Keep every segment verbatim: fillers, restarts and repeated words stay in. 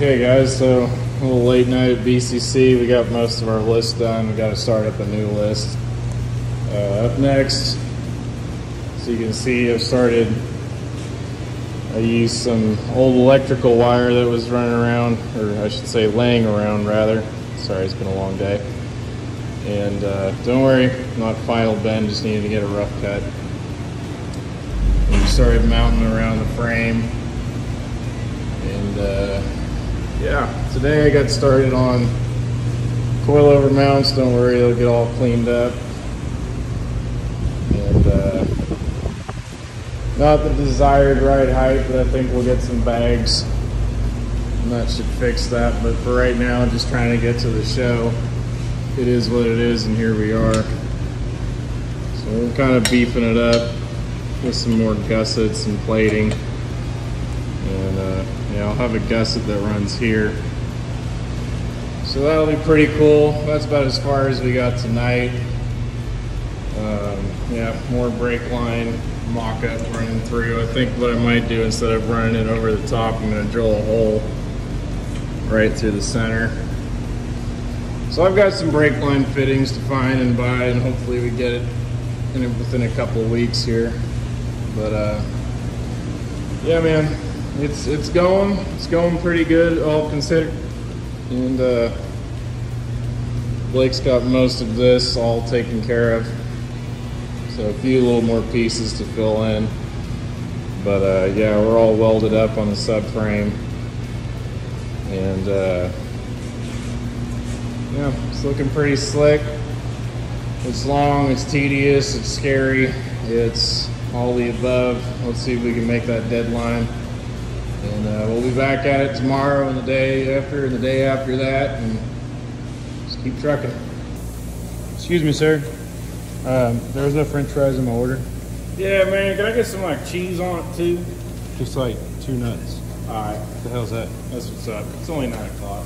Okay guys, so a little late night at B C C. We got most of our list done. We got to start up a new list. Uh, up next, so you can see I've started, I used some old electrical wire that was running around, or I should say laying around rather. Sorry, it's been a long day. And uh, don't worry, not final bend, just needed to get a rough cut. And we started mounting around the frame. And uh, yeah, today I got started on coilover mounts. Don't worry, they'll get all cleaned up. And uh, not the desired right height, but I think we'll get some bags. And that should fix that. But for right now, just trying to get to the show. It is what it is, and here we are. So we're kind of beefing it up with some more gussets and plating. And uh, yeah, I'll have a gusset that runs here. So that'll be pretty cool. That's about as far as we got tonight. Um, yeah, more brake line mock-up running through. I think what I might do, instead of running it over the top, I'm going to drill a hole right through the center. So I've got some brake line fittings to find and buy, and hopefully we get it in within a couple of weeks here. But uh, yeah, man, it's it's going, it's going pretty good, all considered. And uh, Blake's got most of this all taken care of. So a few little more pieces to fill in. But uh, yeah, we're all welded up on the subframe. And uh, yeah, it's looking pretty slick. It's long, it's tedious, it's scary, it's all the above. Let's see if we can make that deadline. And uh, we'll be back at it tomorrow and the day after and the day after that, and just keep trucking. Excuse me, sir. Um, there was no french fries in my order. Yeah, man, can I get some like cheese on it too? Just like two nuts. All right. What the hell's that? That's what's up. It's only nine o'clock.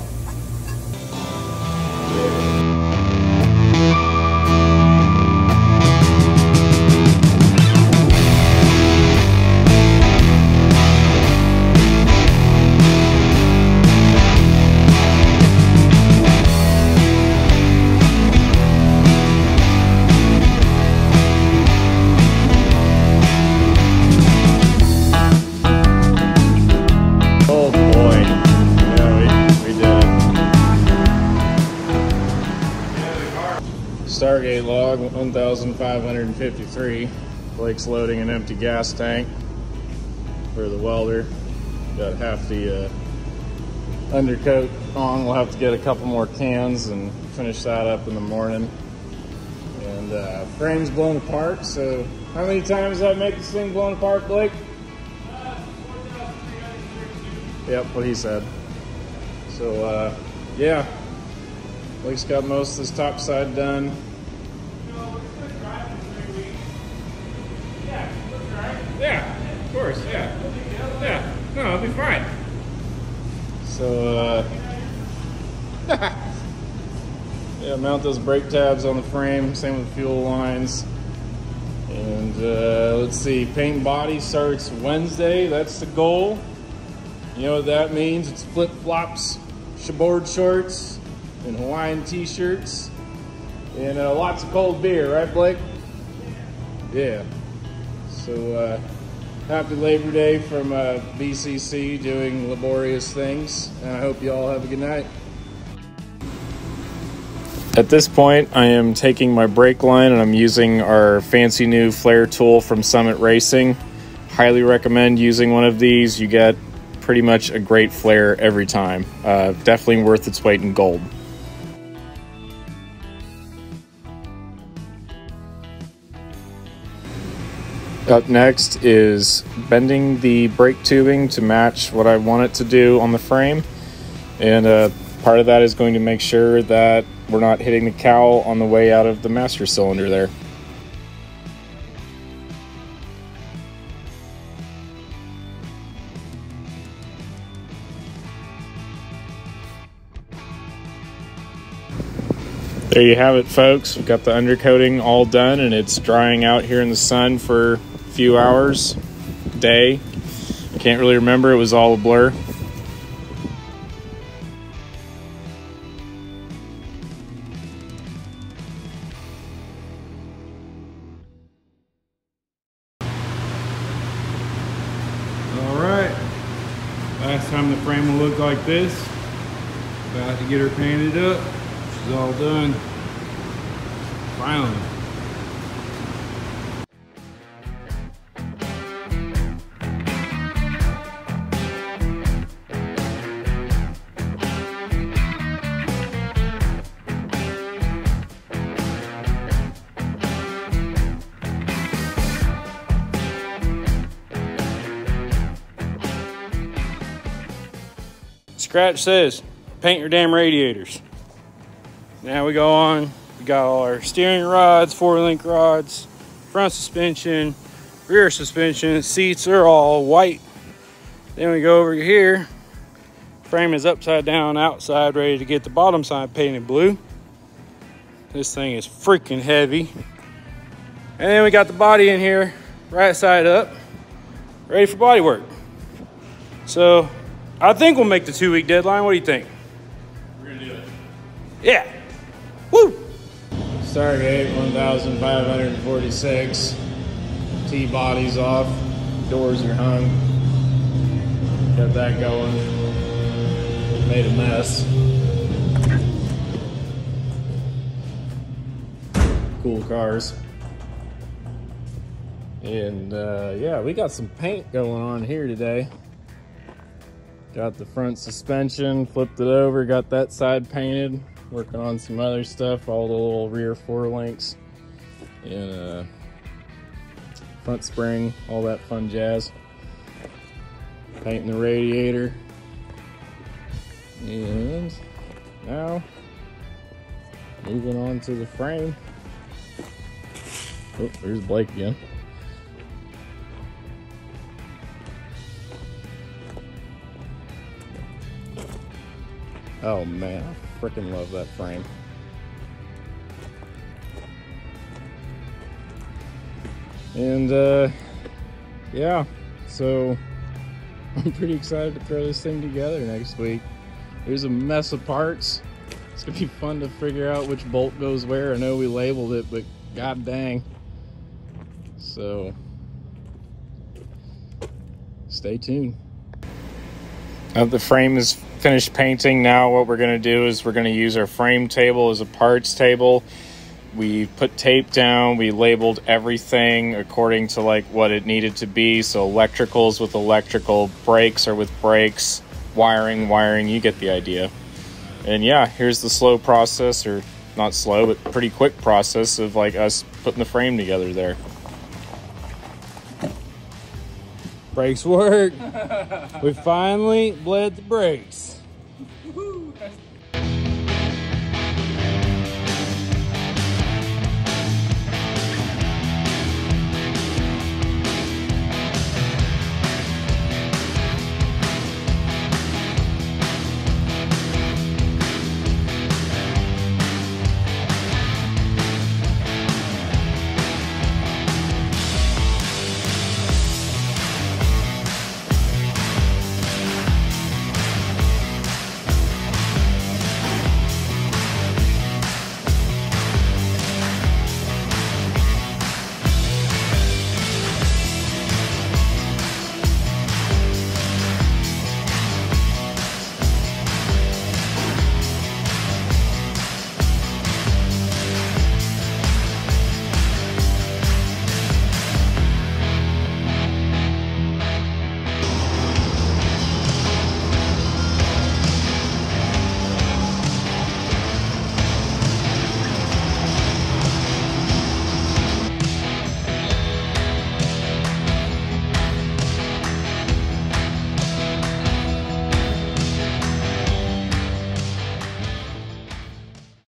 Stargate log one thousand five hundred fifty-three. Blake's loading an empty gas tank for the welder. Got half the uh, undercoat on. We'll have to get a couple more cans and finish that up in the morning. And uh, frame's blown apart. So how many times did I make this thing blown apart, Blake? Uh, yep, what he said. So uh, yeah, Blake's got most of this top side done. Yeah, of course, yeah. Yeah, no, it'll be fine. So, uh, yeah, mount those brake tabs on the frame, same with fuel lines. And uh, let's see, paint and body starts Wednesday, that's the goal. You know what that means? It's flip-flops, shortboard shorts, and Hawaiian t-shirts, and uh, lots of cold beer, right, Blake? Yeah. So uh, happy Labor Day from uh, B C C, doing laborious things, and I hope you all have a good night. At this point, I am taking my brake line and I'm using our fancy new flare tool from Summit Racing. Highly recommend using one of these. You get pretty much a great flare every time. Uh, definitely worth its weight in gold. Up next is bending the brake tubing to match what I want it to do on the frame. And uh, part of that is going to make sure that we're not hitting the cowl on the way out of the master cylinder there. There you have it, folks. We've got the undercoating all done and it's drying out here in the sun for a few hours, day. I can't really remember, it was all a blur. last time the frame will look like this. About to get her painted up. She's all done. Finally. Scratch says, paint your damn radiators. Now we go on, we got all our steering rods, four link rods, front suspension, rear suspension, seats are all white. Then we go over here, frame is upside down outside, ready to get the bottom side painted blue. This thing is freaking heavy. And then we got the body in here, right side up, ready for body work. So I think we'll make the two week deadline. What do you think? We're gonna do it. Yeah. Woo! Stargate one thousand five hundred forty-six. T-body's off. Doors are hung. Got that going. Made a mess. Cool cars. And uh, yeah, we got some paint going on here today. Got the front suspension, flipped it over, got that side painted. Working on some other stuff, all the little rear four links and uh, front spring, all that fun jazz. Painting the radiator. And now, moving on to the frame. Oh, there's Blake again. Oh man, I freaking love that frame. And uh, yeah, so I'm pretty excited to throw this thing together next week. There's a mess of parts. It's gonna be fun to figure out which bolt goes where. I know we labeled it, but god dang. So stay tuned. Uh, the frame is finished painting. Now what we're going to do is we're going to use our frame table as a parts table. We put tape down, we labeled everything according to like what it needed to be. So electricals with electrical, brakes are with brakes, wiring, wiring, you get the idea. And yeah, here's the slow process, or not slow, but pretty quick process of like us putting the frame together there. Brakes work. We finally bled the brakes.